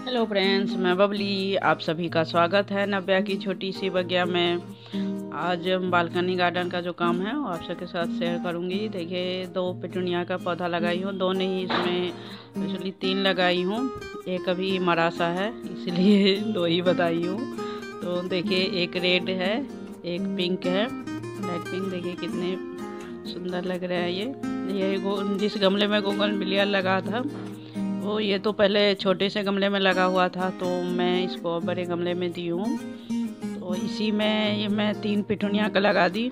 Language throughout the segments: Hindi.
हेलो फ्रेंड्स, मैं बबली। आप सभी का स्वागत है नव्या की छोटी सी बगिया में। आज बालकनी गार्डन का जो काम है वो आप सबके साथ शेयर करूंगी। देखिए, 2 पिटूनिया का पौधा लगाई हूँ। 2 नहीं, इसमें एक्चुअली 3 लगाई हूँ। एक अभी मरासा है, इसलिए 2 ही बताई हूँ। तो देखिए, एक रेड है, एक पिंक है, लाइट पिंक। देखिए कितने सुंदर लग रहा है ये जिस गमले में बोगनविलिया लगा था वो ये तो पहले छोटे से गमले में लगा हुआ था, तो मैं इसको बड़े गमले में दी हूँ। तो इसी में ये मैं 3 पिटूनिया का लगा दी।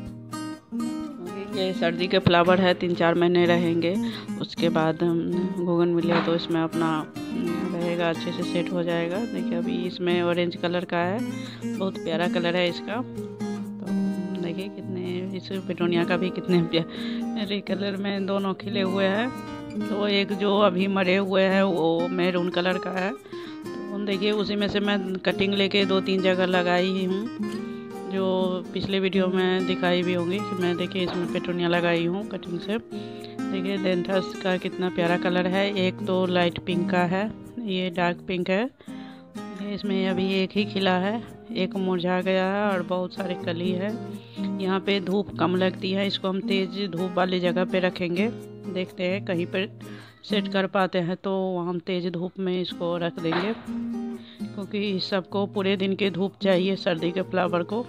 ये सर्दी के फ्लावर है, 3-4 महीने रहेंगे। उसके बाद बोगनविलिया तो इसमें अपना रहेगा, अच्छे से सेट हो जाएगा। देखिए अभी इसमें ऑरेंज कलर का है, बहुत प्यारा कलर है इसका। तो देखिए कितने इस पिटूनिया का भी कितने प्यारे कलर में दोनों खिले हुए हैं। तो एक जो अभी मरे हुए हैं वो मैरून कलर का है। तो देखिए उसी में से मैं कटिंग लेके 2-3 जगह लगाई हूँ, जो पिछले वीडियो में दिखाई भी होंगी कि मैं देखिए इसमें पेटूनिया लगाई हूँ कटिंग से। देखिए डेंथस का कितना प्यारा कलर है। एक तो लाइट पिंक का है, ये डार्क पिंक है। इसमें अभी एक ही खिला है, एक मुरझा गया है और बहुत सारे कली है। यहाँ पे धूप कम लगती है, इसको हम तेज़ धूप वाली जगह पे रखेंगे। देखते हैं कहीं पर सेट कर पाते हैं तो हम तेज़ धूप में इसको रख देंगे, क्योंकि सबको पूरे दिन की धूप चाहिए सर्दी के फ्लावर को।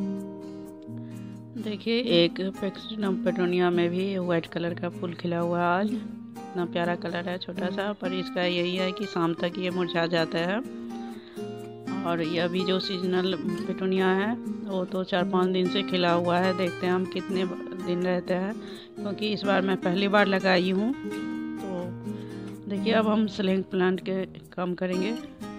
देखिए एक पेटूनिया में भी वाइट कलर का फूल खिला हुआ है आज। इतना प्यारा कलर है, छोटा सा, पर इसका यही है कि शाम तक ये मुरझा जाता है। और ये अभी जो सीजनल पेटूनिया है वो तो 4-5 दिन से खिला हुआ है। देखते हैं हम कितने दिन रहते हैं, क्योंकि इस बार मैं पहली बार लगाई हूँ। तो देखिए अब हम स्लिंग प्लांट के काम करेंगे।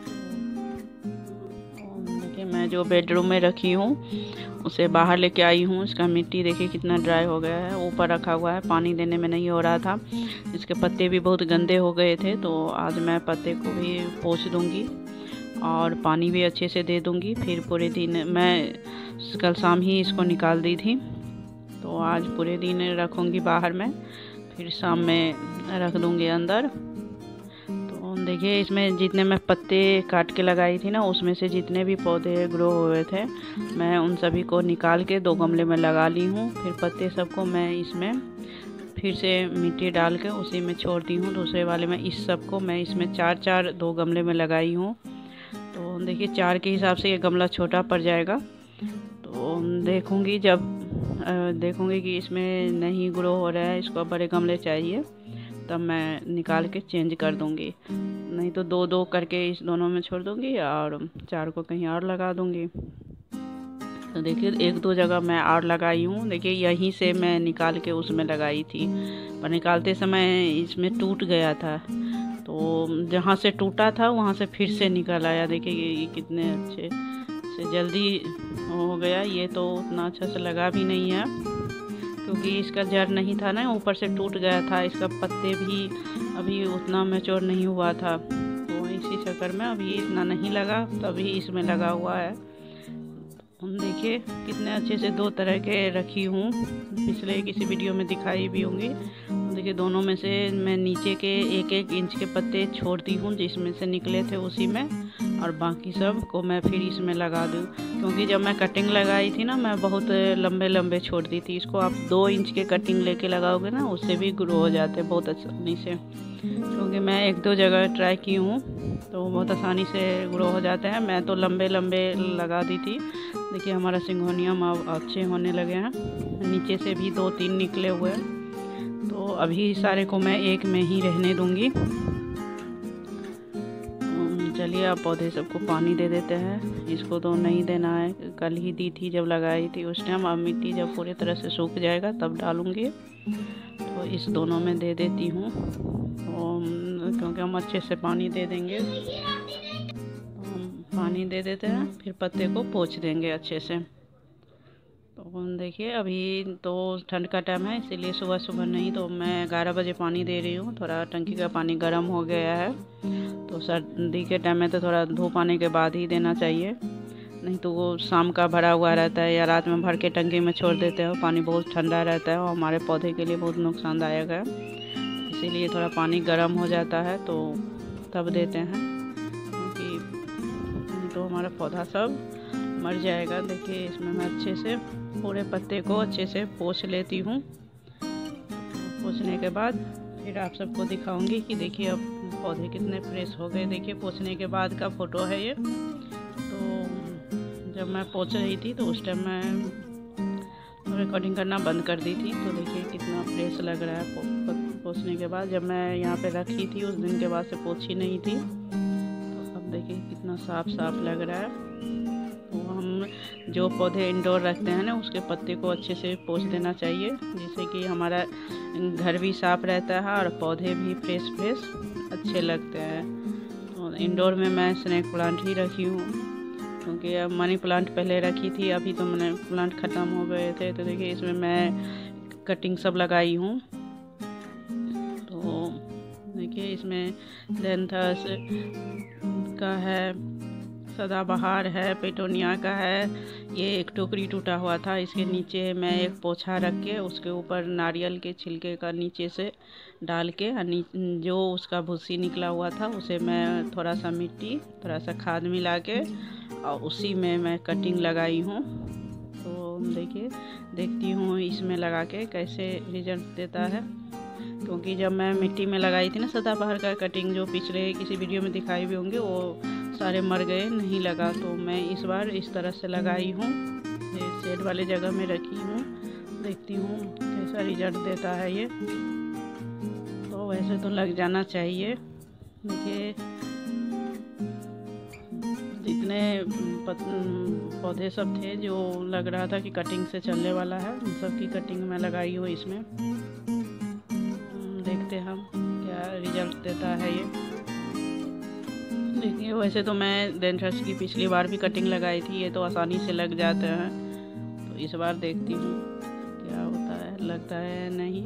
देखिए मैं जो बेडरूम में रखी हूँ उसे बाहर लेके आई हूँ। इसका मिट्टी देखिए कितना ड्राई हो गया है, ऊपर रखा हुआ है, पानी देने में नहीं हो रहा था। इसके पत्ते भी बहुत गंदे हो गए थे, तो आज मैं पत्ते को भी पोंछ दूँगी और पानी भी अच्छे से दे दूँगी। फिर पूरे दिन, मैं कल शाम ही इसको निकाल दी थी, तो आज पूरे दिन रखूँगी बाहर में, फिर शाम में रख दूँगी अंदर। तो देखिए इसमें जितने मैं पत्ते काट के लगाई थी ना, उसमें से जितने भी पौधे ग्रो हुए थे मैं उन सभी को निकाल के 2 गमले में लगा ली हूँ। फिर पत्ते सबको मैं इसमें फिर से मिट्टी डाल के उसी में छोड़ दी हूँ, दूसरे वाले में। इस सबको मैं इसमें 4-4 2 गमले में लगाई हूँ। तो देखिए 4 के हिसाब से ये गमला छोटा पड़ जाएगा। तो देखूँगी जब देखूँगी कि इसमें नहीं ग्रो हो रहा है, इसको बड़े गमले चाहिए, तब मैं निकाल के चेंज कर दूँगी। नहीं तो 2-2 करके इस दोनों में छोड़ दूँगी और 4 को कहीं और लगा दूँगी। तो देखिए 1-2 जगह मैं और लगाई हूँ। देखिए यहीं से मैं निकाल के उसमें लगाई थी, पर निकालते समय इसमें टूट गया था, तो जहाँ से टूटा था वहाँ से फिर से निकल आया। देखिए ये कितने अच्छे से जल्दी हो गया। ये तो उतना अच्छा से लगा भी नहीं है, क्योंकि इसका जड़ नहीं था ना, ऊपर से टूट गया था। इसका पत्ते भी अभी उतना मैच्योर नहीं हुआ था, तो इसी चक्कर में अभी इतना नहीं लगा, तभी इसमें लगा हुआ है। हम देखिए कितने अच्छे से 2 तरह के रखी हूँ, पिछले किसी वीडियो में दिखाई भी होंगी। देखिए दोनों में से मैं नीचे के 1-1 इंच के पत्ते छोड़ दी हूँ, जिसमें से निकले थे उसी में, और बाकी सब को मैं फिर इसमें लगा दूँ। क्योंकि जब मैं कटिंग लगाई थी ना, मैं बहुत लंबे लंबे छोड़ दी थी। इसको आप 2 इंच के कटिंग लेके लगाओगे ना, उससे भी ग्रो हो जाते हैं बहुत आसानी से। क्योंकि मैं 1-2 जगह ट्राई की हूँ तो बहुत आसानी से ग्रो हो जाते हैं। मैं तो लंबे लंबे लगा दी थी। देखिए हमारा सिंगोनियम अब अच्छे होने लगे हैं, नीचे से भी 2-3 निकले हुए हैं। तो अभी सारे को मैं एक में ही रहने दूंगी। चलिए अब पौधे सबको पानी दे देते हैं। इसको तो नहीं देना है, कल ही दी थी जब लगाई थी उस टाइम। अब मिट्टी जब पूरी तरह से सूख जाएगा तब डालूंगी। तो इस दोनों में दे देती हूँ, क्योंकि हम अच्छे से पानी दे देंगे। हम पानी दे देते हैं, फिर पत्ते को पोंछ देंगे अच्छे से। तो देखिए अभी तो ठंड का टाइम है, इसीलिए सुबह सुबह नहीं, तो मैं 11 बजे पानी दे रही हूँ। थोड़ा टंकी का पानी गर्म हो गया है, तो सर्दी के टाइम में तो थोड़ा धूप आने के बाद ही देना चाहिए, नहीं तो वो शाम का भरा हुआ रहता है या रात में भर के टंकी में छोड़ देते हो, पानी बहुत ठंडा रहता है और हमारे पौधे के लिए बहुत नुकसानदायक है। इसीलिए थोड़ा पानी गर्म हो जाता है तो तब देते हैं। तो हमारा पौधा सब मर जाएगा। देखिए इसमें मैं अच्छे से पूरे पत्ते को अच्छे से पोंछ लेती हूँ। पोंछने के बाद फिर आप सबको दिखाऊंगी कि देखिए अब पौधे कितने फ्रेश हो गए। देखिए पोंछने के बाद का फ़ोटो है ये। तो जब मैं पोंछ रही थी तो उस टाइम मैं रिकॉर्डिंग करना बंद कर दी थी। तो देखिए कितना फ्रेश लग रहा है पोंछने के बाद। जब मैं यहाँ पे रखी थी उस दिन के बाद से पोंछी नहीं थी, तो अब देखिए कितना साफ साफ लग रहा है। तो हम जो पौधे इंडोर रखते हैं ना उसके पत्ते को अच्छे से पोंछ देना चाहिए, जिससे कि हमारा घर भी साफ रहता है और पौधे भी फ्रेश फ्रेश अच्छे लगते हैं। तो इंडोर में मैं स्नेक प्लांट ही रखी हूँ, क्योंकि अब मनी प्लांट पहले रखी थी, अभी तो मनी प्लांट ख़त्म हो गए थे। तो देखिए इसमें मैं कटिंग सब लगाई हूँ। तो देखिए इसमें लेंथस का है, सदाबहार है, पेटोनिया का है। ये एक टोकरी टूटा हुआ था, इसके नीचे मैं एक पोछा रख के उसके ऊपर नारियल के छिलके का नीचे से डाल के जो उसका भूसी निकला हुआ था उसे मैं थोड़ा सा मिट्टी थोड़ा सा खाद मिला के और उसी में मैं कटिंग लगाई हूँ। तो देखिए देखती हूँ इसमें लगा के कैसे रिजल्ट देता है, क्योंकि जब मैं मिट्टी में लगाई थी ना सदाबहार का कटिंग, जो पिछले किसी वीडियो में दिखाई भी होंगे, वो सारे मर गए, नहीं लगा। तो मैं इस बार इस तरह से लगाई हूँ, शेड वाले जगह में रखी हूँ। देखती हूँ कैसा रिजल्ट देता है ये। तो वैसे तो लग जाना चाहिए। देखिए जितने पौधे सब थे जो लग रहा था कि कटिंग से चलने वाला है, उन सब की कटिंग मैं लगाई हूँ इसमें। देखते हम क्या रिजल्ट देता है ये। देखिए वैसे तो मैं डेंड्रस की पिछली बार भी कटिंग लगाई थी, ये तो आसानी से लग जाते हैं। तो इस बार देखती हूँ क्या होता है, लगता है नहीं।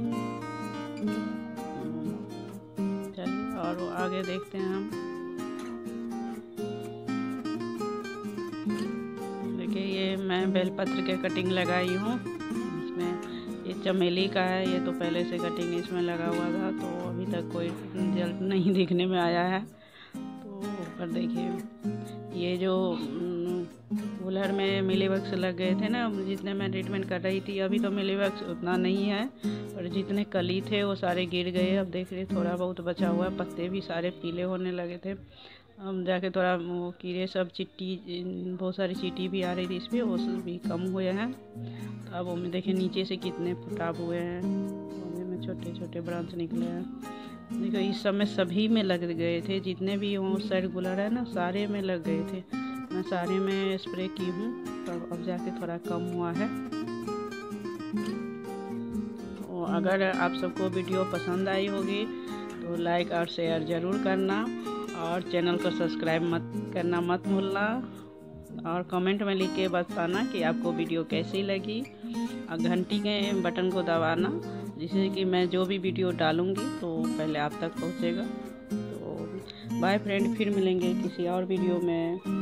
चलिए और आगे देखते हैं हम। देखिए ये मैं बेलपत्र के कटिंग लगाई हूँ। इसमें ये चमेली का है, ये तो पहले से कटिंग इसमें लगा हुआ था, तो अभी तक कोई रिजल्ट नहीं दिखने में आया है। पर देखिए ये जो कूलर में मिलीबग्स लग गए थे ना, जितने मैं ट्रीटमेंट कर रही थी, अभी तो मिलीबग्स उतना नहीं है, पर जितने कली थे वो सारे गिर गए। अब देख रहे थोड़ा बहुत बचा हुआ है, पत्ते भी सारे पीले होने लगे थे। अब जाके थोड़ा वो कीड़े सब चिट्टी, बहुत सारी चींटी भी आ रही थी इस पर, वो सब भी कम हुए हैं। तो अब वो में देखिए नीचे से कितने फुटाव हुए हैं, में छोटे छोटे ब्रांच निकले हैं। देखो इस समय सभी में लग गए थे, जितने भी वो साइड कूलर है ना सारे में लग गए थे। मैं सारे में स्प्रे की हूँ, तब अब जाके थोड़ा कम हुआ है। तो अगर आप सबको वीडियो पसंद आई होगी तो लाइक और शेयर ज़रूर करना, और चैनल को सब्सक्राइब करना मत भूलना, और कमेंट में लिख के बताना कि आपको वीडियो कैसी लगी, और घंटी के बटन को दबाना, जिससे कि मैं जो भी वीडियो डालूँगी तो पहले आप तक पहुँचेगा। तो बाय फ्रेंड, फिर मिलेंगे किसी और वीडियो में।